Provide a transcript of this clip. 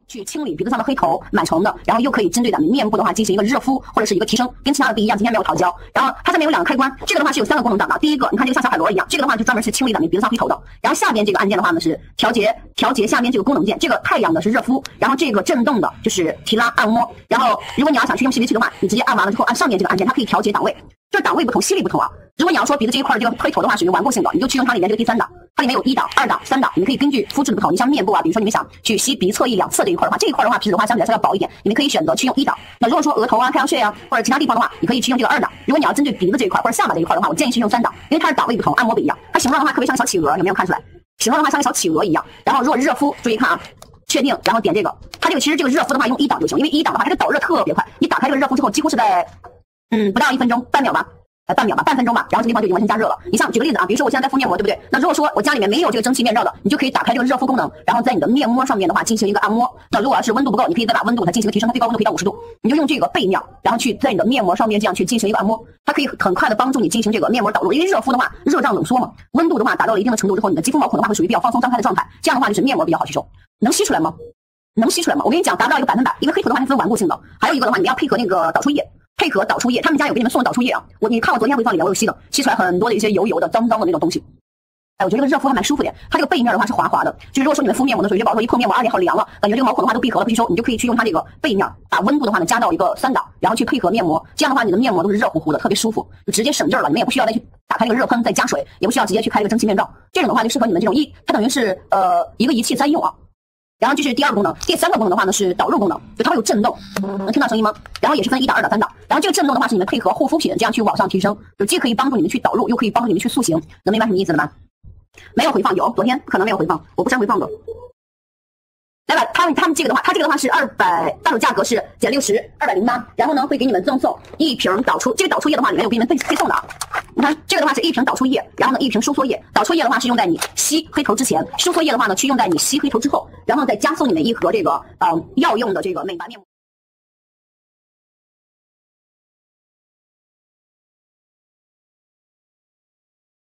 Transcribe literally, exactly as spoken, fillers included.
去清理鼻子上的黑头、螨虫的，然后又可以针对咱们面部的话进行一个热敷或者是一个提升，跟其他的不一样。今天没有桃胶，然后它上面有两个开关，这个的话是有三个功能的。第一个，你看这个像小海螺一样，这个的话就专门是清理咱们鼻子上黑头的。然后下边这个按键的话呢是调节调节下面这个功能键，这个太阳的是热敷，然后这个震动的就是提拉按摩。然后如果你要想去用吸鼻器的话，你直接按完了之后按上面这个按键，它可以调节档位。这档位不同，吸力不同啊。如果你要说鼻子这一块的这个黑头的话，属于顽固性的，你就去用它里面这个第三档，它里面有一档、二档、三档，你们可以根据肤质的不同，你像面部啊，比如说你们想去吸鼻侧翼两侧这一块的话，这一块的话皮脂的话相对来说要薄一点，你们可以选择去用一档。那如果说额头啊、太阳穴啊或者其他地方的话，你可以去用这个二档。如果你要针对鼻子这一块或者下巴这一块的话，我建议去用三档，因为它的档位不同，按摩不一样。它形状的话特别像个小企鹅，有没有看出来？形状的话像个小企鹅一样。然后如果热敷，注意看啊。确定，然后点这个，它这个其实这个热敷的话用一档就行，因为一档的话它这个导热特别快，你打开这个热敷之后几乎是在嗯不到一分钟，半秒吧，呃半秒吧，半分钟吧，然后这地方就已经完全加热了。你像举个例子啊，比如说我现在在敷面膜，对不对？那如果说我家里面没有这个蒸汽面罩的，你就可以打开这个热敷功能，然后在你的面膜上面的话进行一个按摩。那如果要是温度不够，你可以再把温度它进行一个提升，它最高温度可以到五十度，你就用这个背面，然后去在你的面膜上面这样去进行一个按摩，它可以很快的帮助你进行这个面膜导入。因为热敷的话，热胀冷缩嘛，温度的话达到了一定的程度之后，你的肌肤毛孔的话会属于比较放松张开的状态，这样的话就是面膜比较好吸收。能吸出来吗？能吸出来吗？我跟你讲，达不到一个百分百，因为黑头的话是分顽固性的。还有一个的话，你们要配合那个导出液，配合导出液。他们家有给你们送的导出液啊，我你看我昨天回放里面我有吸的，吸出来很多的一些油油的、脏脏的那种东西。哎，我觉得这个热敷还蛮舒服的。它这个背面的话是滑滑的，就是如果说你们敷面膜的时候，就保证一碰面膜，啊脸好凉了，感觉这个毛孔的话都闭合了不吸收，你就可以去用它这个背面，把温度的话呢加到一个三档，然后去配合面膜，这样的话你的面膜都是热乎乎的，特别舒服，就直接省劲儿了。你们也不需要再去打开这个热喷再加水，也不需要直接去开这个蒸汽面罩，这种的话就适合你们这种一，它等于是呃一个仪器三用啊。然后这是第二个功能，第三个功能的话呢是导入功能，就它会有震动，能听到声音吗？然后也是分一档、二档、三档。然后这个震动的话是你们配合护肤品这样去往上提升，就既可以帮助你们去导入，又可以帮助你们去塑形，能明白什么意思了吗？没有回放，有昨天可能没有回放，我不删回放的。来吧，他们他们这个的话，它这个的话是二百，到手价格是减六十，二百零八。然后呢会给你们赠送一瓶导出，这个导出液的话里面有给你们配配送的啊。你看这个的话是一瓶导出液，然后呢一瓶收缩液。导出液的话是用在你吸黑头之前，收缩液的话呢去用在你吸黑头之后，然后再加送你们一盒这个呃药用的这个美白面膜。